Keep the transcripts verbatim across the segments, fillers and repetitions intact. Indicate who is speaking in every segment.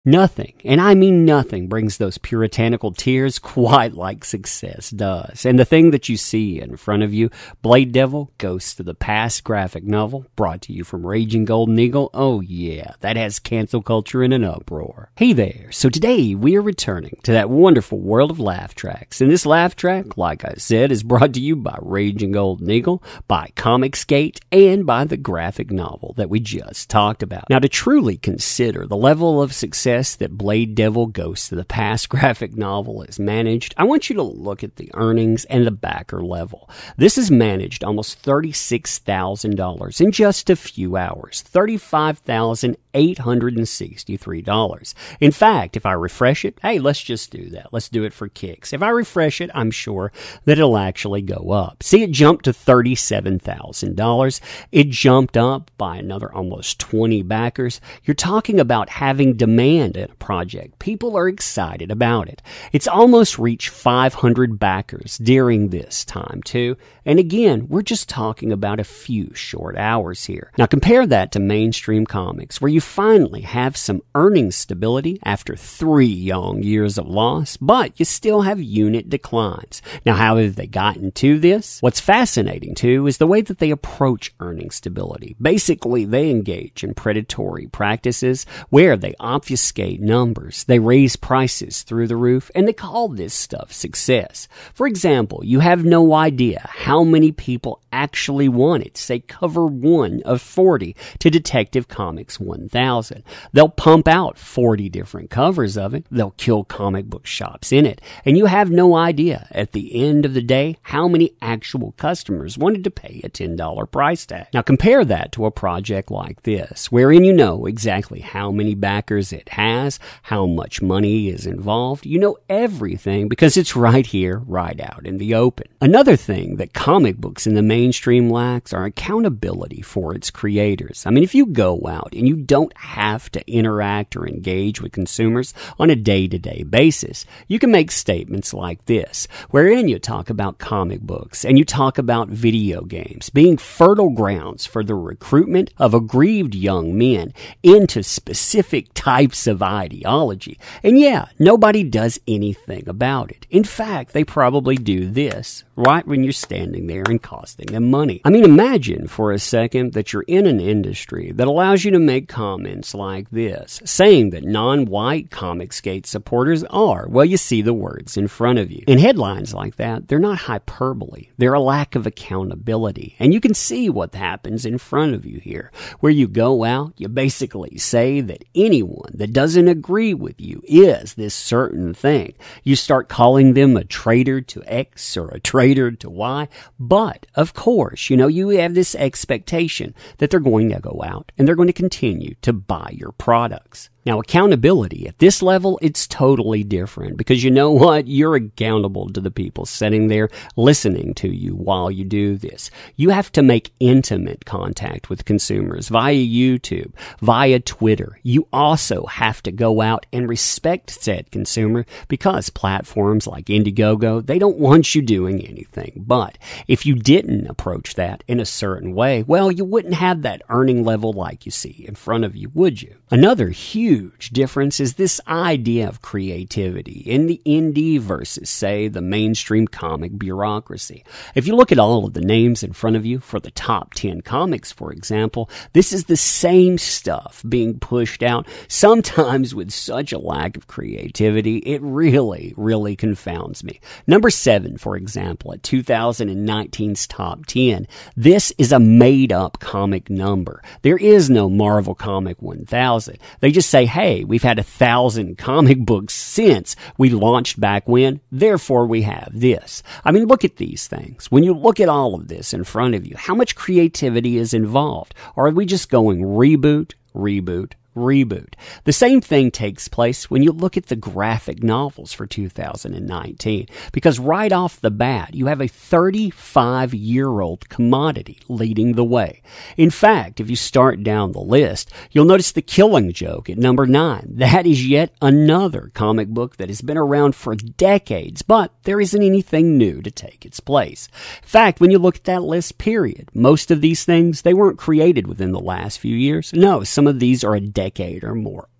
Speaker 1: Nothing, and I mean nothing, brings those puritanical tears quite like success does. And the thing that you see in front of you, Blade Devil, Ghost of the Past graphic novel, brought to you from Raging Golden Eagle, oh yeah, that has cancel culture in an uproar. Hey there, so today we are returning to that wonderful world of laugh tracks. And this laugh track, like I said, is brought to you by Raging Golden Eagle, by Comicsgate, and by the graphic novel that we just talked about. Now, to truly consider the level of success that Blade Devil Ghost of the Past graphic novel is managed, I want you to look at the earnings and the backer level. This has managed almost thirty-six thousand dollars in just a few hours, thirty-five thousand eight hundred sixty-three dollars. In fact, if I refresh it, hey, let's just do that. Let's do it for kicks. If I refresh it, I'm sure that it'll actually go up. See, it jumped to thirty-seven thousand dollars. It jumped up by another almost twenty backers. You're talking about having demand in a project. People are excited about it. It's almost reached five hundred backers during this time, too. And again, we're just talking about a few short hours here. Now, compare that to mainstream comics, where you finally have some earning stability after three long years of loss, but you still have unit declines. Now, how have they gotten to this? What's fascinating, too, is the way that they approach earning stability. Basically, they engage in predatory practices where they obfuscate numbers, they raise prices through the roof, and they call this stuff success. For example, you have no idea how many people actually wanted, say, cover one of forty to Detective Comics one thousand. They'll pump out forty different covers of it, they'll kill comic book shops in it, and you have no idea at the end of the day how many actual customers wanted to pay a ten dollars price tag. Now compare that to a project like this, wherein you know exactly how many backers it has, how much money is involved. You know everything because it's right here, right out in the open. Another thing that comic books in the mainstream lacks are accountability for its creators. I mean, if you go out and you don't have to interact or engage with consumers on a day-to-day basis, you can make statements like this, wherein you talk about comic books and you talk about video games being fertile grounds for the recruitment of aggrieved young men into specific types of ideology. And yeah, nobody does anything about it. In fact, they probably do this right when you're standing there and costing them money. I mean, imagine for a second that you're in an industry that allows you to make comments like this, saying that non-white Comicsgate supporters are, well, you see the words in front of you. And headlines like that, they're not hyperbole. They're a lack of accountability. And you can see what happens in front of you here, where you go out, you basically say that anyone that doesn't agree with you is this certain thing. You start calling them a traitor to X or a traitor to Y. But, of course, you know, you have this expectation that they're going to go out and they're going to continue to buy your products. Now, accountability at this level, it's totally different because you know what? You're accountable to the people sitting there listening to you while you do this. You have to make intimate contact with consumers via YouTube, via Twitter. You also have to go out and respect said consumer because platforms like Indiegogo, they don't want you doing anything. But if you didn't approach that in a certain way, well, you wouldn't have that earning level like you see in front of you, would you? Another huge Huge difference is this idea of creativity in the indie versus, say, the mainstream comic bureaucracy. If you look at all of the names in front of you for the top ten comics, for example, this is the same stuff being pushed out, sometimes with such a lack of creativity, it really, really confounds me. Number seven, for example, at two thousand nineteen's top ten, this is a made-up comic number. There is no Marvel Comic one thousand. They just say, hey, we've had a thousand comic books since we launched back when, therefore we have this. I mean, look at these things. When you look at all of this in front of you, how much creativity is involved? Or are we just going reboot, reboot, reboot? The same thing takes place when you look at the graphic novels for two thousand nineteen, because right off the bat, you have a thirty-five-year-old commodity leading the way. In fact, if you start down the list, you'll notice The Killing Joke at number nine. That is yet another comic book that has been around for decades, but there isn't anything new to take its place. In fact, when you look at that list, period, most of these things, they weren't created within the last few years. No, some of these are a decade or more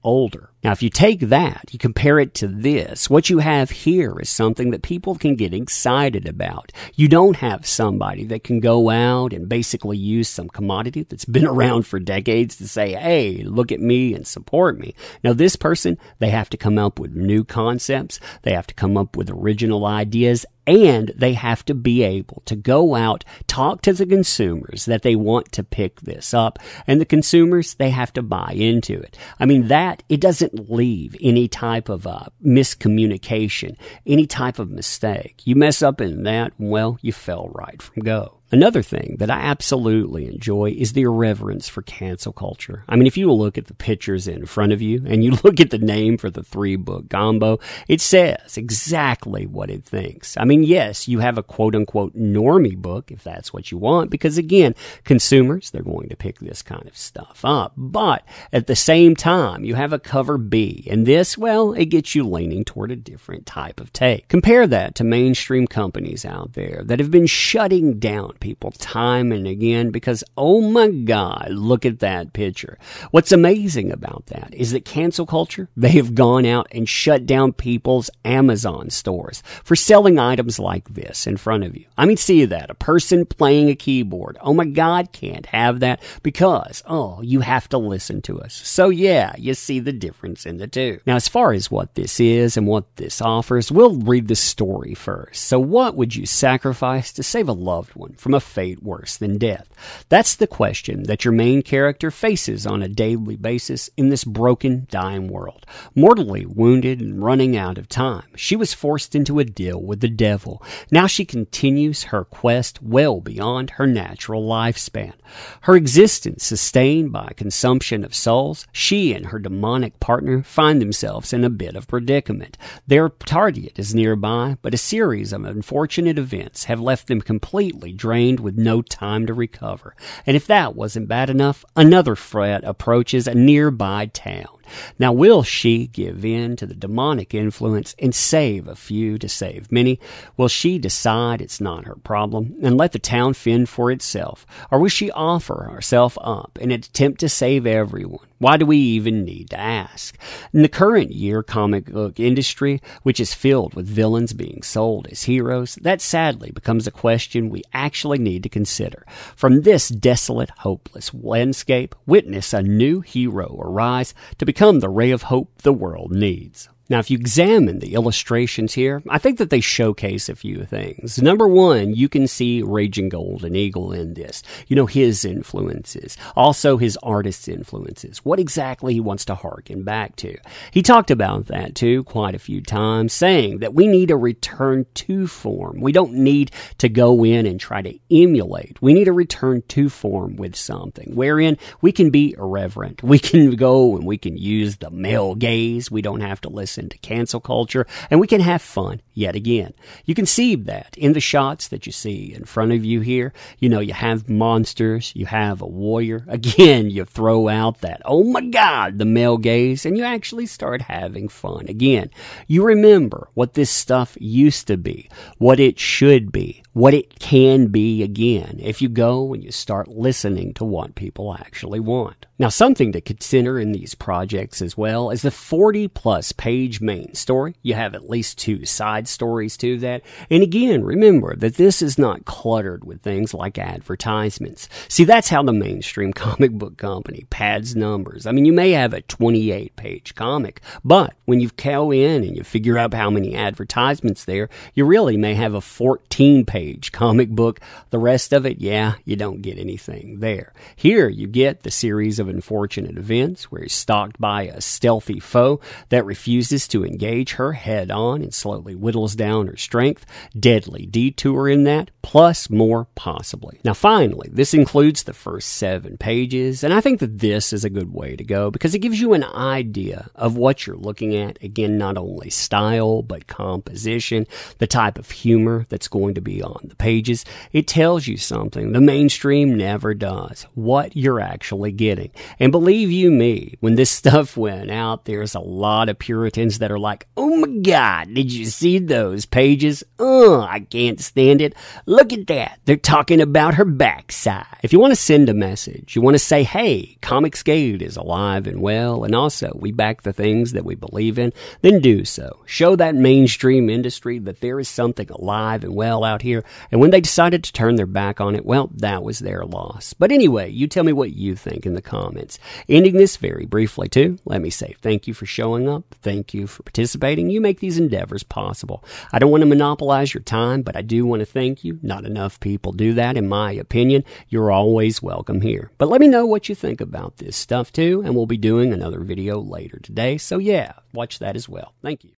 Speaker 1: older. Now, if you take that, you compare it to this, what you have here is something that people can get excited about. You don't have somebody that can go out and basically use some commodity that's been around for decades to say, hey, look at me and support me. Now, this person, they have to come up with new concepts. They have to come up with original ideas. And they have to be able to go out, talk to the consumers that they want to pick this up. And the consumers, they have to buy into it. I mean, that, it doesn't leave any type of uh, miscommunication, any type of mistake. You mess up in that, well, you fell right from go. Another thing that I absolutely enjoy is the irreverence for cancel culture. I mean, if you look at the pictures in front of you and you look at the name for the three-book combo, it says exactly what it thinks. I mean, yes, you have a quote-unquote normie book if that's what you want, because again, consumers, they're going to pick this kind of stuff up. But at the same time, you have a cover B, and this, well, it gets you leaning toward a different type of take. Compare that to mainstream companies out there that have been shutting down people time and again because, oh my God, look at that picture. What's amazing about that is that cancel culture, they have gone out and shut down people's Amazon stores for selling items like this in front of you. I mean, see that, a person playing a keyboard. Oh my God, can't have that because, oh, you have to listen to us. So yeah, you see the difference in the two. Now, as far as what this is and what this offers, we'll read the story first. So what would you sacrifice to save a loved one from a fate worse than death? That's the question that your main character faces on a daily basis in this broken, dying world. Mortally wounded and running out of time, she was forced into a deal with the devil. Now she continues her quest well beyond her natural lifespan. Her existence sustained by consumption of souls, she and her demonic partner find themselves in a bit of predicament. Their target is nearby, but a series of unfortunate events have left them completely drained with no time to recover. And if that wasn't bad enough, another threat approaches a nearby town. Now, will she give in to the demonic influence and save a few to save many? Will she decide it's not her problem and let the town fend for itself? Or will she offer herself up in an attempt to save everyone? Why do we even need to ask? In the current year comic book industry, which is filled with villains being sold as heroes, that sadly becomes a question we actually need to consider. From this desolate, hopeless landscape, witness a new hero arise to become the ray of hope the world needs. Now, if you examine the illustrations here, I think that they showcase a few things. Number one, you can see Raging Golden Eagle in this. You know, his influences. Also, his artist's influences. What exactly he wants to harken back to. He talked about that, too, quite a few times, saying that we need a return to form. We don't need to go in and try to emulate. We need a return to form with something, wherein we can be irreverent. We can go and we can use the male gaze. We don't have to listen to cancel culture, and we can have fun yet again. You can see that in the shots that you see in front of you here. You know, you have monsters, you have a warrior. Again, you throw out that, oh my God, the male gaze, and you actually start having fun. Again, you remember what this stuff used to be, what it should be, what it can be again if you go and you start listening to what people actually want. Now, something to consider in these projects as well is the forty plus page main story. You have at least two side stories to that. And again, remember that this is not cluttered with things like advertisements. See, that's how the mainstream comic book company pads numbers. I mean, you may have a twenty-eight page comic, but when you go in and you figure out how many advertisements there, you really may have a fourteen page comic book. The rest of it, yeah, you don't get anything there. Here you get the series of unfortunate events where he's stalked by a stealthy foe that refuses to engage her head on and slowly whittles down her strength. Deadly detour in that, plus more possibly. Now finally, this includes the first seven pages, and I think that this is a good way to go because it gives you an idea of what you're looking at. Again, not only style, but composition, the type of humor that's going to be on the pages. It tells you something the mainstream never does, what you're actually getting. And believe you me, when this stuff went out, there's a lot of Puritans that are like, oh Oh my God, did you see those pages? Ugh, I can't stand it. Look at that. They're talking about her backside. If you want to send a message, you want to say, hey, Comicsgate is alive and well, and also we back the things that we believe in, then do so. Show that mainstream industry that there is something alive and well out here, and when they decided to turn their back on it, well, that was their loss. But anyway, you tell me what you think in the comments. Ending this very briefly, too, let me say thank you for showing up. Thank you for participating. You make these endeavors possible. I don't want to monopolize your time, but I do want to thank you. Not enough people do that, in my opinion. You're always welcome here. But let me know what you think about this stuff, too, and we'll be doing another video later today. So, yeah, watch that as well. Thank you.